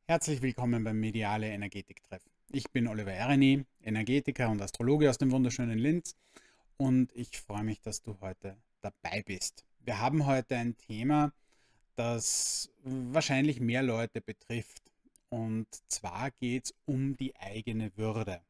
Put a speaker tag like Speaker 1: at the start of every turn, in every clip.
Speaker 1: Herzlich willkommen beim Mediale Energetik-Treff. Ich bin Oliver Ereni, Energetiker und Astrologe aus dem wunderschönen Linz und ich freue mich, dass du heute dabei bist. Wir haben heute ein Thema, das wahrscheinlich mehr Leute betrifft, und zwar geht es um die eigene Würde.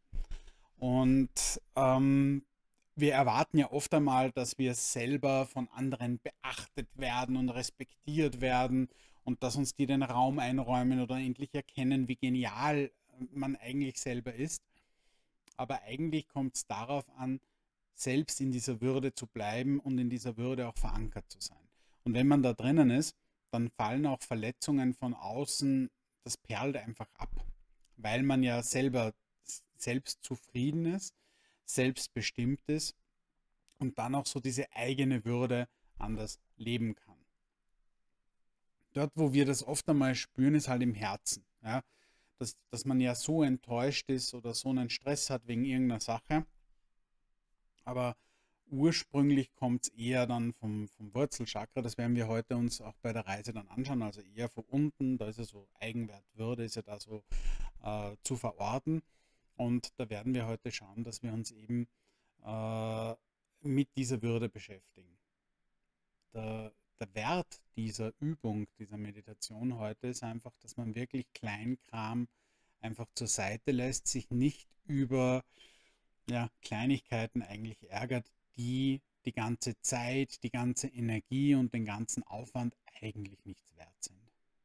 Speaker 1: Und wir erwarten ja oft einmal, dass wir selber von anderen beachtet werden und respektiert werden und dass uns die den Raum einräumen oder endlich erkennen, wie genial man eigentlich selber ist. Aber eigentlich kommt es darauf an, selbst in dieser Würde zu bleiben und in dieser Würde auch verankert zu sein. Und wenn man da drinnen ist, dann fallen auch Verletzungen von außen, das perlt einfach ab, weil man ja selber selbst zufrieden ist, selbstbestimmt ist und dann auch so diese eigene Würde anders leben kann. Dort, wo wir das oft einmal spüren, ist halt im Herzen. Ja? Dass man ja so enttäuscht ist oder so einen Stress hat wegen irgendeiner Sache. Aber ursprünglich kommt es eher dann vom Wurzelchakra. Das werden wir heute uns auch bei der Reise dann anschauen. Also eher von unten, da ist ja so Eigenwert, Würde ist ja da so zu verorten. Und da werden wir heute schauen, dass wir uns eben äh, mit dieser Würde beschäftigen. Der Wert dieser Übung, dieser Meditation heute ist einfach, dass man wirklich Kleinkram einfach zur Seite lässt, sich nicht über Kleinigkeiten eigentlich ärgert, die die ganze Zeit, die ganze Energie und den ganzen Aufwand eigentlich nichts wert sind.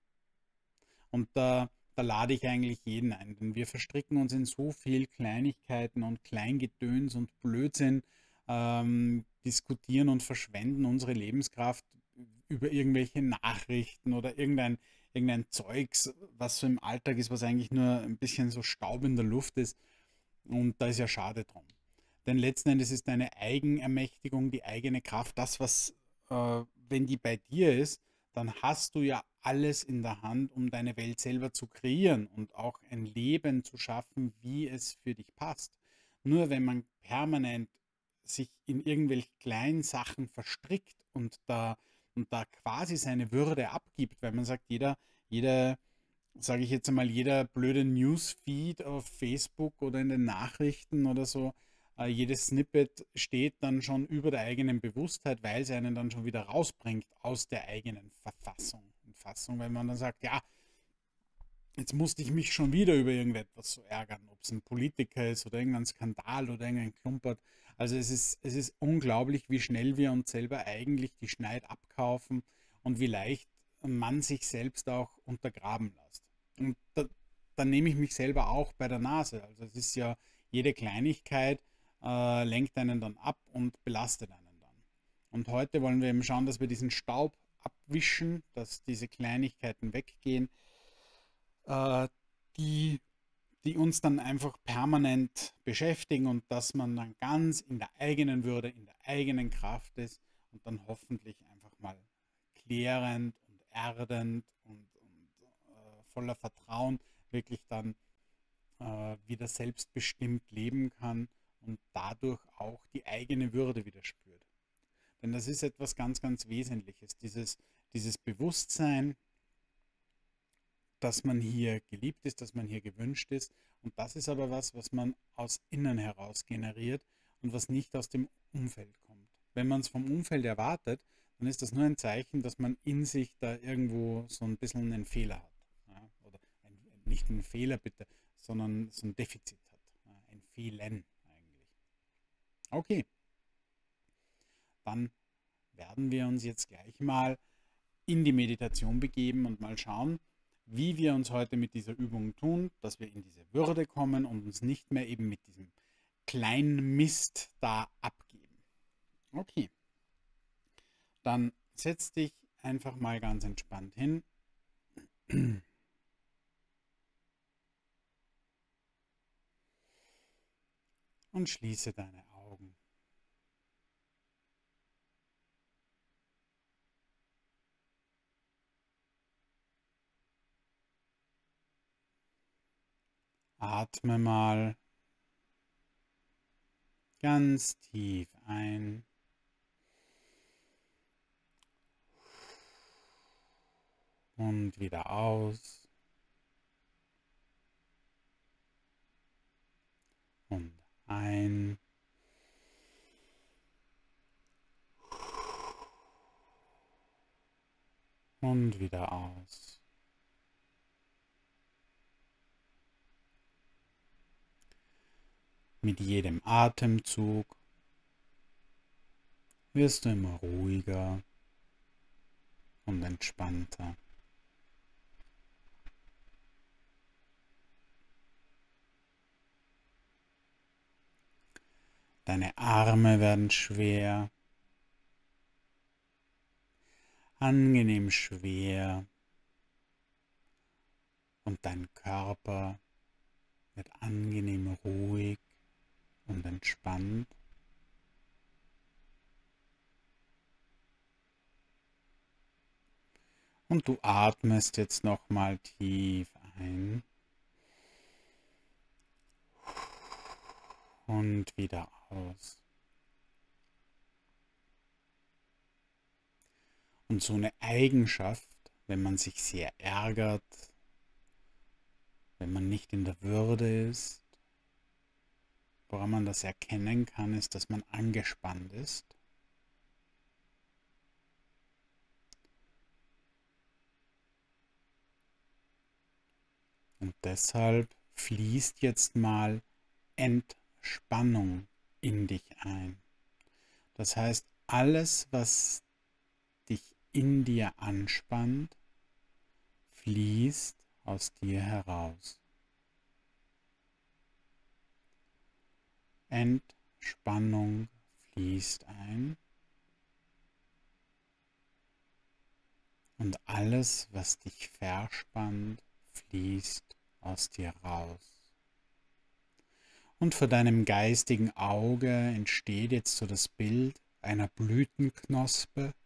Speaker 1: Und da lade ich eigentlich jeden ein, denn wir verstricken uns in so viel Kleinigkeiten und Kleingedöns und Blödsinn, diskutieren und verschwenden unsere Lebenskraft über irgendwelche Nachrichten oder irgendein Zeugs, was so im Alltag ist, was eigentlich nur ein bisschen so Staub in der Luft ist. Und da ist ja schade drum. Denn letzten Endes ist deine Eigenermächtigung, die eigene Kraft, das, was, wenn die bei dir ist, dann hast du ja alles in der Hand, um deine Welt selber zu kreieren und auch ein Leben zu schaffen, wie es für dich passt. Nur wenn man permanent sich in irgendwelche kleinen Sachen verstrickt und da quasi seine Würde abgibt, weil man sagt, jeder, sage ich jetzt einmal, jeder blöde Newsfeed auf Facebook oder in den Nachrichten oder so, jedes Snippet steht dann schon über der eigenen Bewusstheit, weil es einen dann schon wieder rausbringt aus der eigenen Fassung, weil man dann sagt, ja, jetzt musste ich mich schon wieder über irgendetwas so ärgern, ob es ein Politiker ist oder irgendein Skandal oder irgendein Klumpert. Also es ist unglaublich, wie schnell wir uns selber eigentlich die Schneid abkaufen und wie leicht man sich selbst auch untergraben lässt. Und da nehme ich mich selber auch bei der Nase. Also es ist ja jede Kleinigkeit lenkt einen dann ab und belastet einen dann. Und heute wollen wir eben schauen, dass wir diesen Staub abwischen, dass diese Kleinigkeiten weggehen, äh, die, die uns dann einfach permanent beschäftigen und dass man dann ganz in der eigenen Würde, in der eigenen Kraft ist und dann hoffentlich einfach mal klärend und erdend und voller Vertrauen wirklich dann wieder selbstbestimmt leben kann und dadurch auch die eigene Würde wieder spürt. Denn das ist etwas ganz, ganz Wesentliches, dieses Bewusstsein, dass man hier geliebt ist, dass man hier gewünscht ist. Und das ist aber was, was man aus innen heraus generiert und was nicht aus dem Umfeld kommt. Wenn man es vom Umfeld erwartet, dann ist das nur ein Zeichen, dass man in sich da irgendwo so ein bisschen einen Fehler hat. Ja? Oder nicht einen Fehler bitte, sondern so ein Defizit hat. Ja? Ein Fehlen eigentlich. Okay, dann werden wir uns jetzt gleich mal in die Meditation begeben und mal schauen, wie wir uns heute mit dieser Übung tun, dass wir in diese Würde kommen und uns nicht mehr eben mit diesem kleinen Mist da abgeben. Okay, dann setz dich einfach mal ganz entspannt hin und schließe deine Augen. Atme mal ganz tief ein und wieder aus. und ein. Und wieder aus. Mit jedem Atemzug wirst du immer ruhiger und entspannter. Deine Arme werden schwer, angenehm schwer, und dein Körper wird angenehm ruhig und entspannt. Und du atmest jetzt nochmal tief ein und wieder aus. Und so eine Eigenschaft, wenn man sich sehr ärgert, wenn man nicht in der Würde ist, woran man das erkennen kann, ist, dass man angespannt ist. Und deshalb fließt jetzt mal Entspannung in dich ein. Das heißt, alles, was dich in dir anspannt, fließt aus dir heraus. Entspannung fließt ein. Und alles, was dich verspannt, fließt aus dir raus. Und vor deinem geistigen Auge entsteht jetzt so das Bild einer Blütenknospe,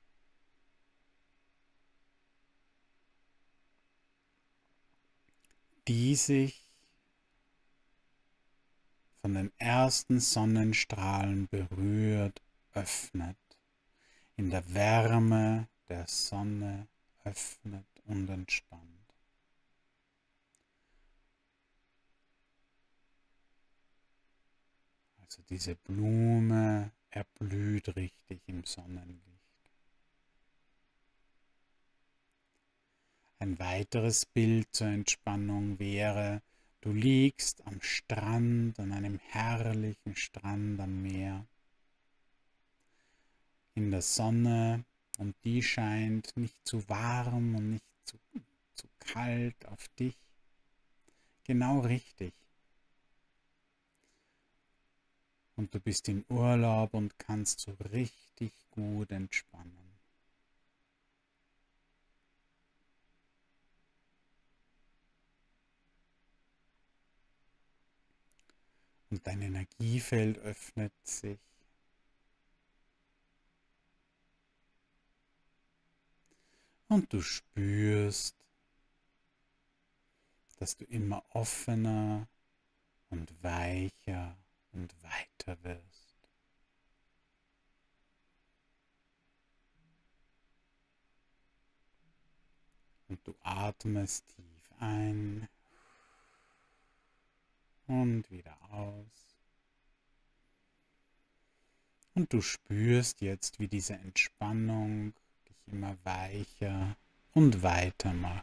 Speaker 1: die sich von den ersten Sonnenstrahlen berührt, öffnet, in der Wärme der Sonne öffnet und entspannt. Also diese Blume erblüht richtig im Sonnenlicht. Ein weiteres Bild zur Entspannung wäre, du liegst am Strand, an einem herrlichen Strand am Meer, in der Sonne, und die scheint nicht zu warm und nicht zu kalt auf dich. Genau richtig. Und du bist in Urlaub und kannst so richtig gut entspannen. Und dein Energiefeld öffnet sich. Und du spürst, dass du immer offener und weicher und weiter wirst. Und du atmest tief ein und wieder aus. Und du spürst jetzt, wie diese Entspannung dich immer weicher und weiter macht.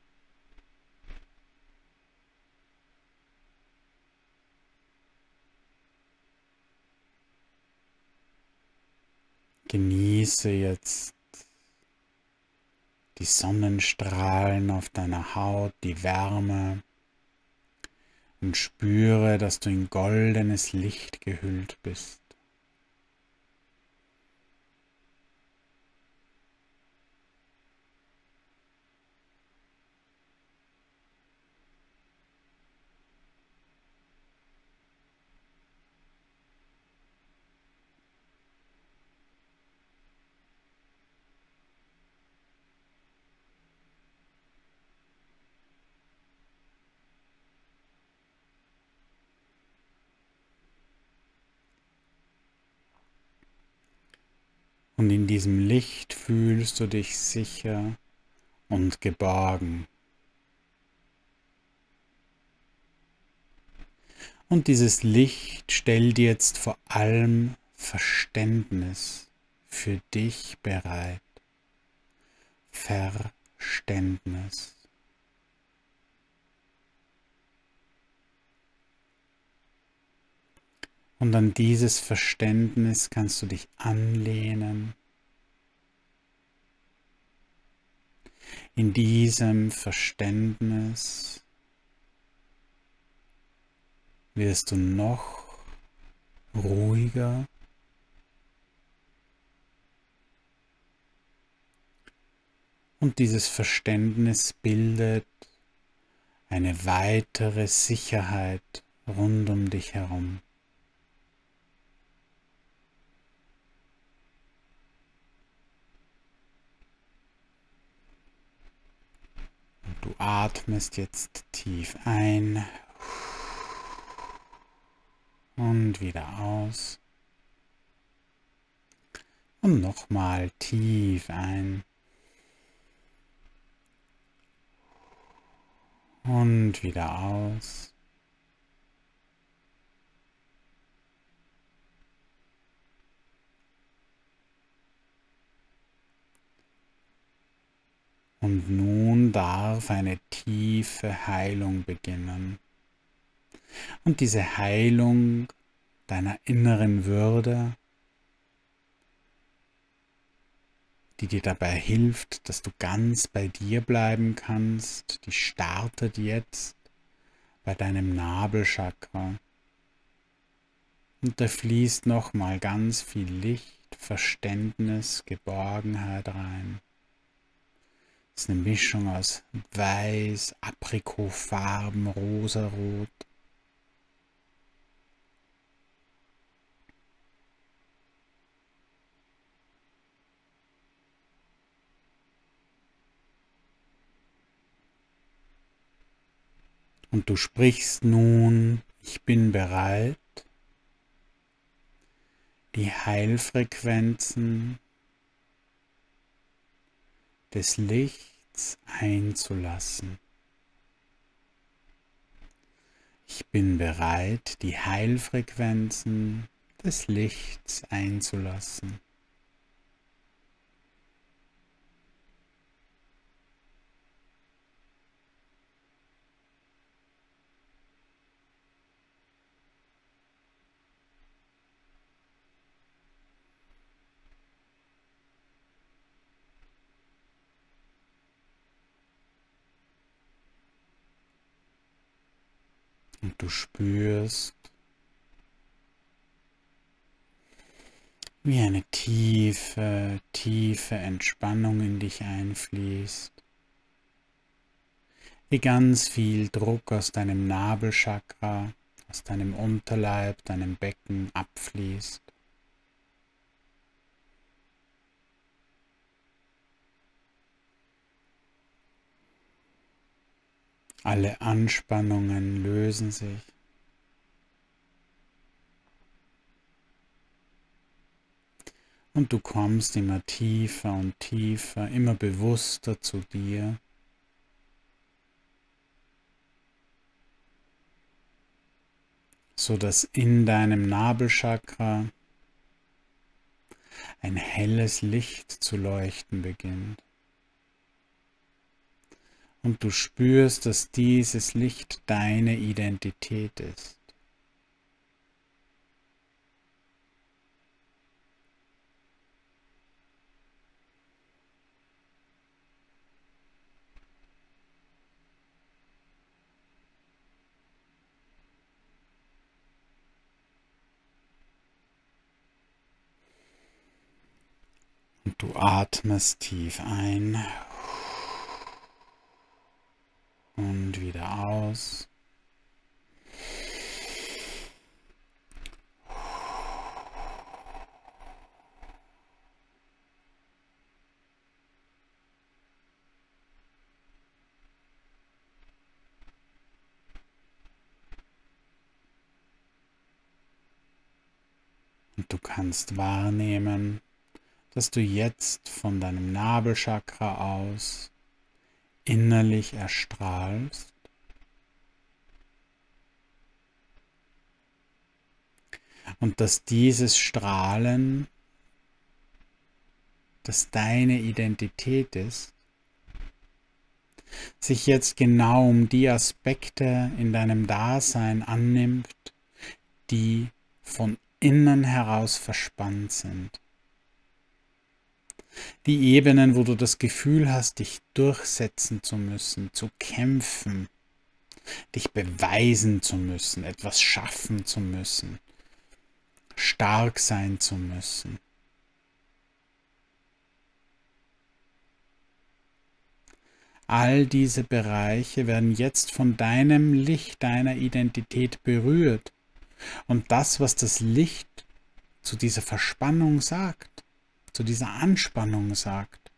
Speaker 1: Genieße jetzt die Sonnenstrahlen auf deiner Haut, die Wärme, und spüre, dass du in goldenes Licht gehüllt bist. Und in diesem Licht fühlst du dich sicher und geborgen. Und dieses Licht stellt jetzt vor allem Verständnis für dich bereit. Verständnis. Und an dieses Verständnis kannst du dich anlehnen. In diesem Verständnis wirst du noch ruhiger und dieses Verständnis bildet eine weitere Sicherheit rund um dich herum. Und du atmest jetzt tief ein und wieder aus. Und nochmal tief ein. Und wieder aus. Und nun darf eine tiefe Heilung beginnen. Und diese Heilung deiner inneren Würde, die dir dabei hilft, dass du ganz bei dir bleiben kannst, die startet jetzt bei deinem Nabelchakra. Und da fließt nochmal ganz viel Licht, Verständnis, Geborgenheit rein. Das ist eine Mischung aus Weiß, Aprikotfarben, Rosarot. Und du sprichst nun, ich bin bereit, die Heilfrequenzen des Lichts einzulassen. Ich bin bereit, die Heilfrequenzen des Lichts einzulassen. Und du spürst, wie eine tiefe, tiefe Entspannung in dich einfließt, wie ganz viel Druck aus deinem Nabelchakra, aus deinem Unterleib, deinem Becken abfließt. Alle Anspannungen lösen sich. Und du kommst immer tiefer und tiefer, immer bewusster zu dir. Sodass in deinem Nabelchakra ein helles Licht zu leuchten beginnt. Und du spürst, dass dieses Licht deine Identität ist. Und du atmest tief ein und wieder aus. Und du kannst wahrnehmen, dass du jetzt von deinem Nabelchakra aus innerlich erstrahlst Und dass dieses Strahlen, das deine Identität ist, sich jetzt genau um die Aspekte in deinem Dasein annimmt, die von innen heraus verspannt sind. Die Ebenen, wo du das Gefühl hast, dich durchsetzen zu müssen, zu kämpfen, dich beweisen zu müssen, etwas schaffen zu müssen, stark sein zu müssen. All diese Bereiche werden jetzt von deinem Licht, deiner Identität berührt. Und das, was das Licht zu dieser Verspannung sagt, zu dieser Anspannung sagt,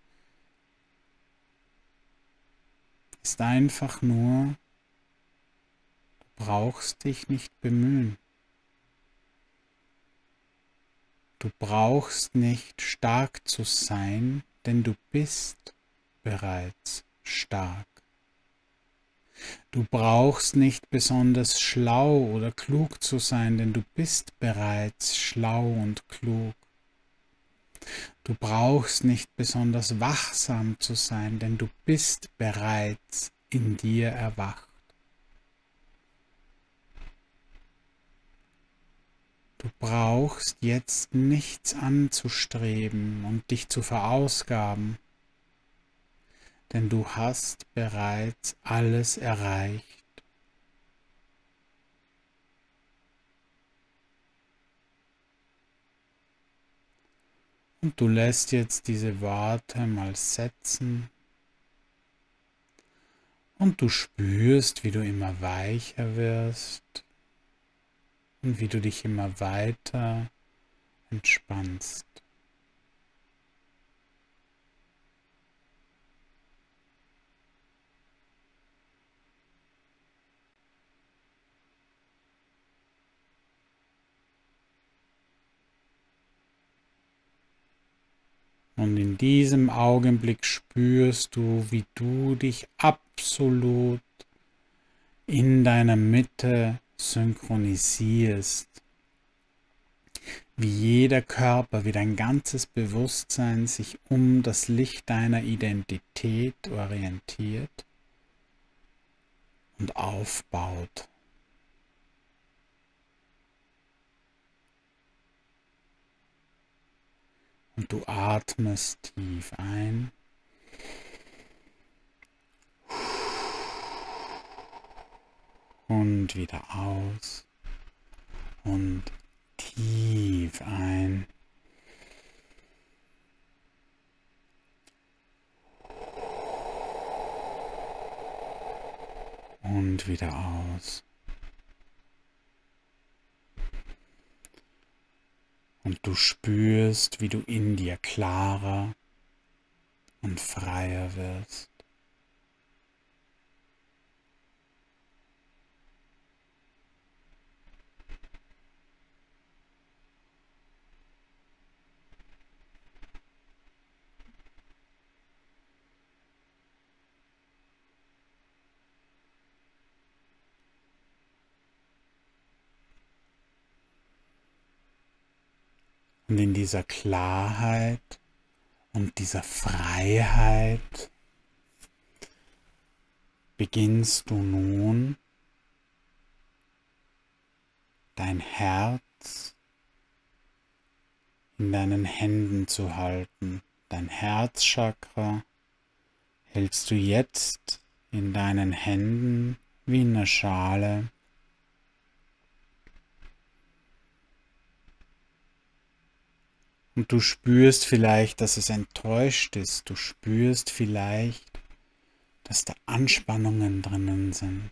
Speaker 1: ist einfach nur, du brauchst dich nicht bemühen. Du brauchst nicht stark zu sein, denn du bist bereits stark. Du brauchst nicht besonders schlau oder klug zu sein, denn du bist bereits schlau und klug. Du brauchst nicht besonders wachsam zu sein, denn du bist bereits in dir erwacht. Du brauchst jetzt nichts anzustreben und dich zu verausgaben, denn du hast bereits alles erreicht. Und du lässt jetzt diese Worte mal setzen und du spürst, wie du immer weicher wirst und wie du dich immer weiter entspannst. Und in diesem Augenblick spürst du, wie du dich absolut in deiner Mitte synchronisierst. Wie jeder Körper, wie dein ganzes Bewusstsein sich um das Licht deiner Identität orientiert und aufbaut. Und du atmest tief ein und wieder aus und tief ein und wieder aus. Und du spürst, wie du in dir klarer und freier wirst. Und in dieser Klarheit und dieser Freiheit beginnst du nun dein Herz in deinen Händen zu halten. Dein Herzchakra hältst du jetzt in deinen Händen wie in einer Schale. Und du spürst vielleicht, dass es enttäuscht ist. Du spürst vielleicht, dass da Anspannungen drinnen sind.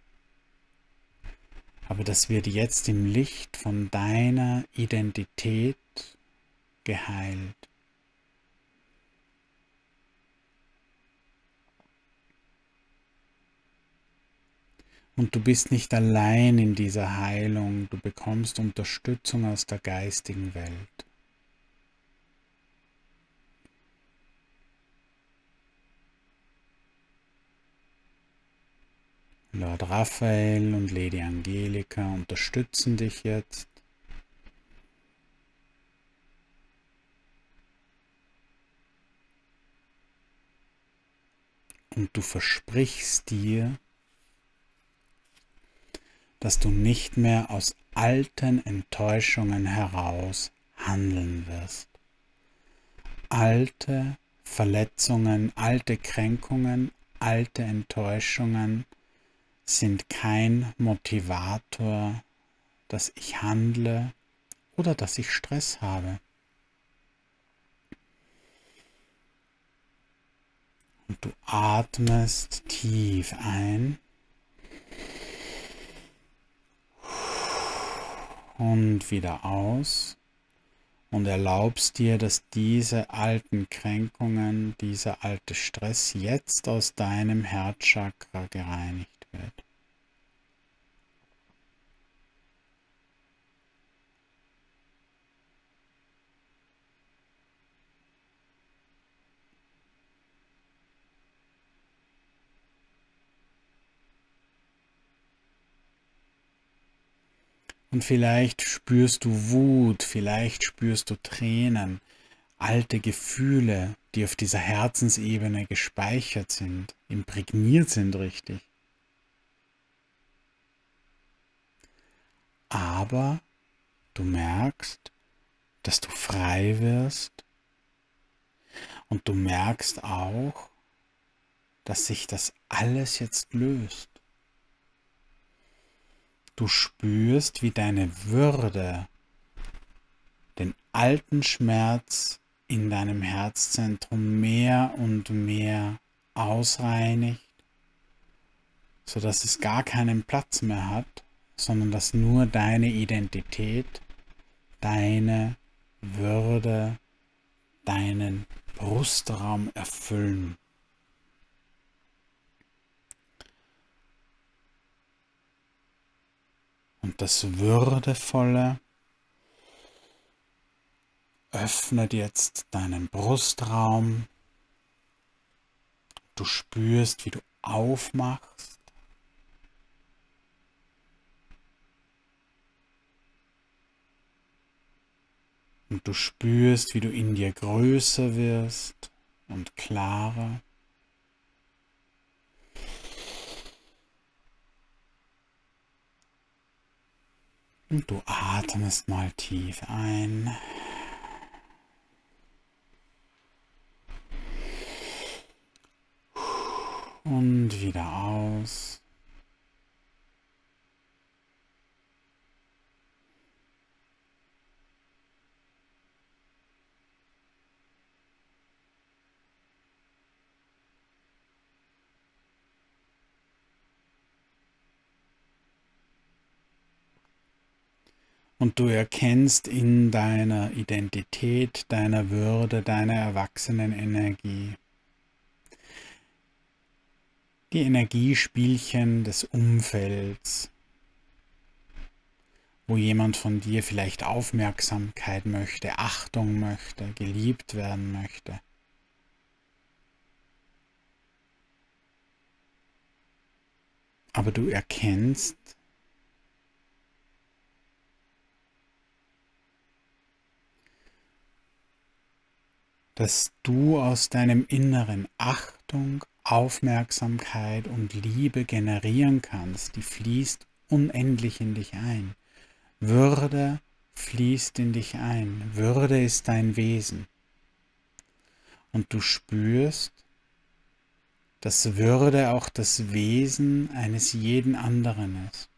Speaker 1: Aber das wird jetzt im Licht von deiner Identität geheilt. Und du bist nicht allein in dieser Heilung. Du bekommst Unterstützung aus der geistigen Welt. Lord Raphael und Lady Angelika unterstützen dich jetzt und du versprichst dir, dass du nicht mehr aus alten Enttäuschungen heraus handeln wirst. Alte Verletzungen, alte Kränkungen, alte Enttäuschungen sind kein Motivator, dass ich handle oder dass ich Stress habe. Und du atmest tief ein und wieder aus und erlaubst dir, dass diese alten Kränkungen, dieser alte Stress jetzt aus deinem Herzchakra gereinigt wird. Und vielleicht spürst du Wut, vielleicht spürst du Tränen, alte Gefühle, die auf dieser Herzensebene gespeichert sind, imprägniert sind richtig. Aber du merkst, dass du frei wirst und du merkst auch, dass sich das alles jetzt löst. Du spürst, wie deine Würde den alten Schmerz in deinem Herzzentrum mehr und mehr ausreinigt, sodass es gar keinen Platz mehr hat, sondern dass nur deine Identität, deine Würde, deinen Brustraum erfüllen. Und das Würdevolle öffnet jetzt deinen Brustraum. Du spürst, wie du aufmachst. Und du spürst, wie du in dir größer wirst und klarer. Und du atmest mal tief ein. Und wieder aus. Und du erkennst in deiner Identität, deiner Würde, deiner Erwachsenenenergie die Energiespielchen des Umfelds, wo jemand von dir vielleicht Aufmerksamkeit möchte, Achtung möchte, geliebt werden möchte. Aber du erkennst, dass du aus deinem Inneren Achtung, Aufmerksamkeit und Liebe generieren kannst. Die fließt unendlich in dich ein. Würde fließt in dich ein. Würde ist dein Wesen. Und du spürst, dass Würde auch das Wesen eines jeden anderen ist.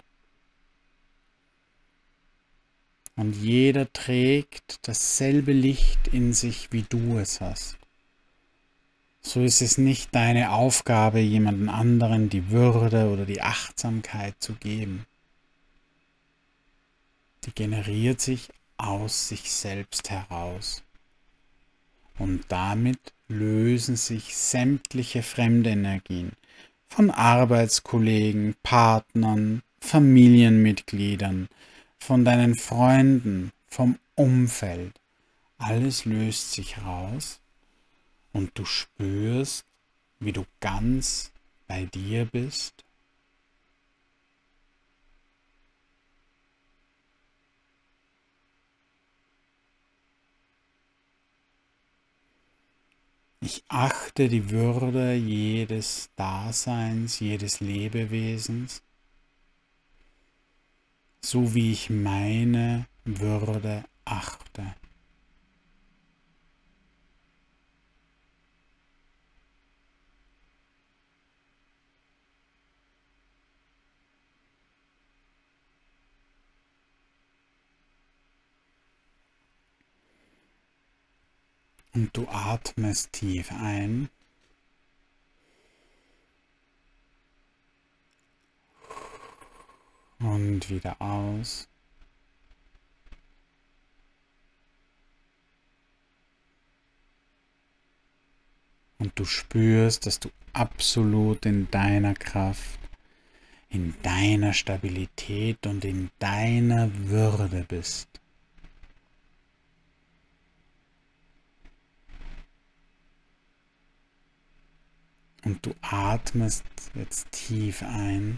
Speaker 1: Und jeder trägt dasselbe Licht in sich, wie du es hast. So ist es nicht deine Aufgabe, jemanden anderen die Würde oder die Achtsamkeit zu geben. Die generiert sich aus sich selbst heraus. Und damit lösen sich sämtliche Fremdenergien von Arbeitskollegen, Partnern, Familienmitgliedern, von deinen Freunden, vom Umfeld. Alles löst sich raus und du spürst, wie du ganz bei dir bist. Ich achte die Würde jedes Daseins, jedes Lebewesens, so wie ich meine Würde achte. Und du atmest tief ein und wieder aus. Und du spürst, dass du absolut in deiner Kraft, in deiner Stabilität und in deiner Würde bist. Und du atmest jetzt tief ein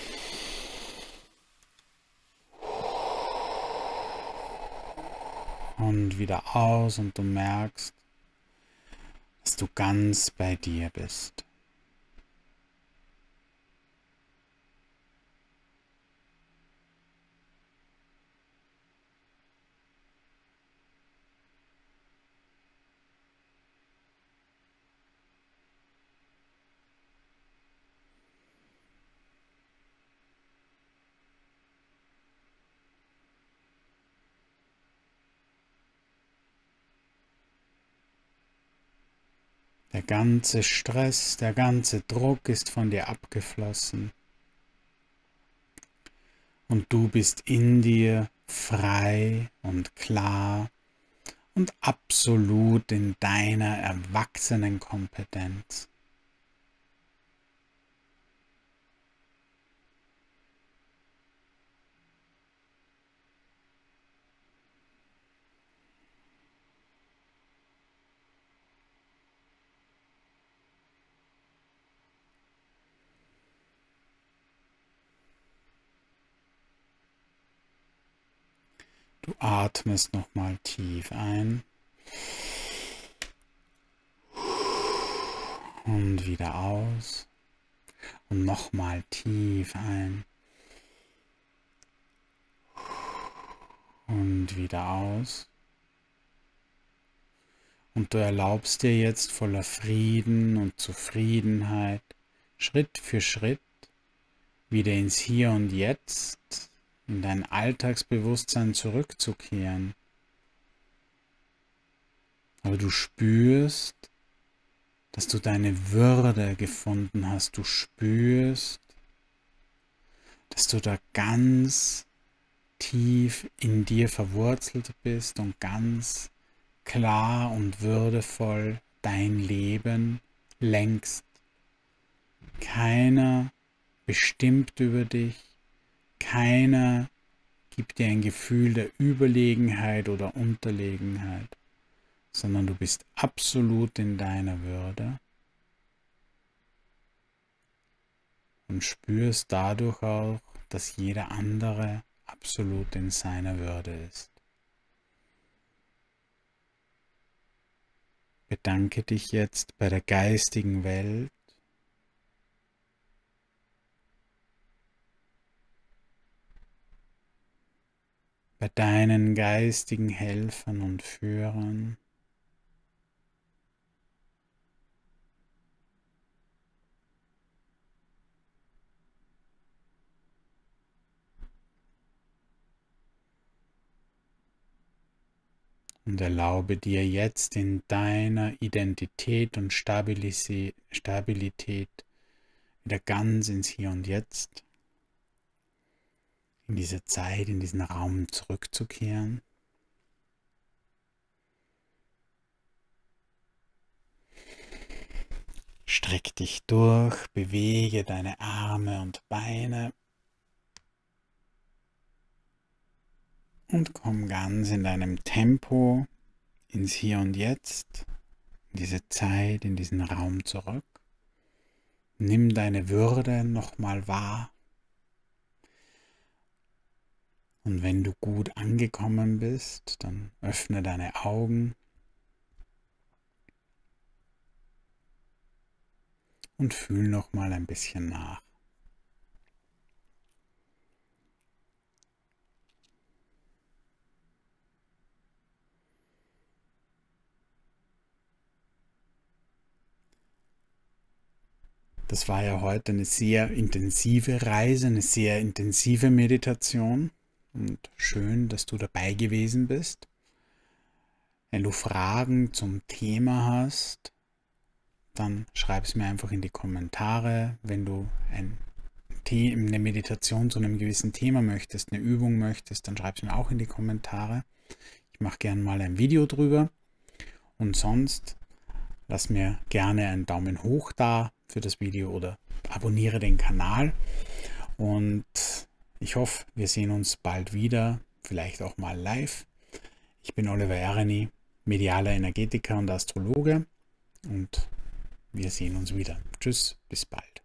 Speaker 1: und wieder aus und du merkst, dass du ganz bei dir bist. Der ganze Stress, der ganze Druck ist von dir abgeflossen und du bist in dir frei und klar und absolut in deiner Erwachsenenkompetenz. Du atmest nochmal tief ein und wieder aus und nochmal tief ein und wieder aus. Und du erlaubst dir jetzt voller Frieden und Zufriedenheit Schritt für Schritt wieder ins Hier und Jetzt, in dein Alltagsbewusstsein zurückzukehren. Aber du spürst, dass du deine Würde gefunden hast. Du spürst, dass du da ganz tief in dir verwurzelt bist und ganz klar und würdevoll dein Leben lenkst. Keiner bestimmt über dich, keiner gibt dir ein Gefühl der Überlegenheit oder Unterlegenheit, sondern du bist absolut in deiner Würde und spürst dadurch auch, dass jeder andere absolut in seiner Würde ist. Bedanke dich jetzt bei der geistigen Welt, bei deinen geistigen Helfern und Führern, und erlaube dir jetzt in deiner Identität und Stabilität wieder ganz ins Hier und Jetzt, in diese Zeit, in diesen Raum zurückzukehren. Streck dich durch, bewege deine Arme und Beine und komm ganz in deinem Tempo ins Hier und Jetzt, in diese Zeit, in diesen Raum zurück. Nimm deine Würde nochmal wahr. Und wenn du gut angekommen bist, dann öffne deine Augen und fühl noch mal ein bisschen nach. Das war ja heute eine sehr intensive Reise, eine sehr intensive Meditation und schön, dass du dabei gewesen bist. Wenn du Fragen zum Thema hast, dann schreib es mir einfach in die Kommentare. Wenn du eine Meditation zu einem gewissen Thema möchtest, eine Übung möchtest, dann schreib es mir auch in die Kommentare. Ich mache gerne mal ein Video drüber. Und sonst lass mir gerne einen Daumen hoch da für das Video oder abonniere den Kanal. Und ich hoffe, wir sehen uns bald wieder, vielleicht auch mal live. Ich bin Oliver Ereni, medialer Energetiker und Astrologe und wir sehen uns wieder. Tschüss, bis bald.